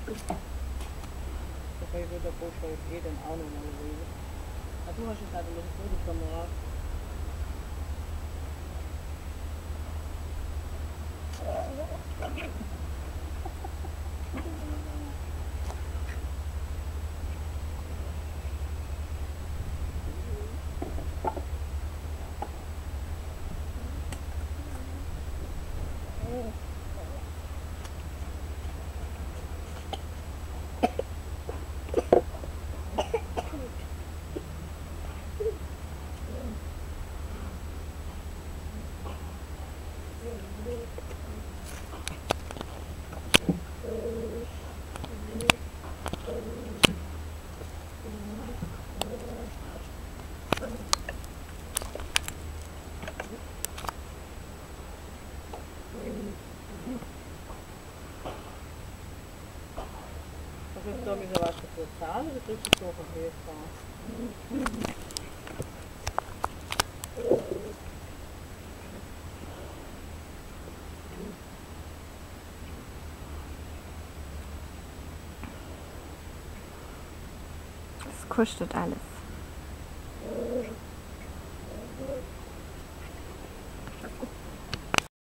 Poi vedo poi il piede, no, non lo vedo. Ma tu non c'è stato lo studio come questo mi va a portare, e poi ci sono questo. Es kuschelt alles.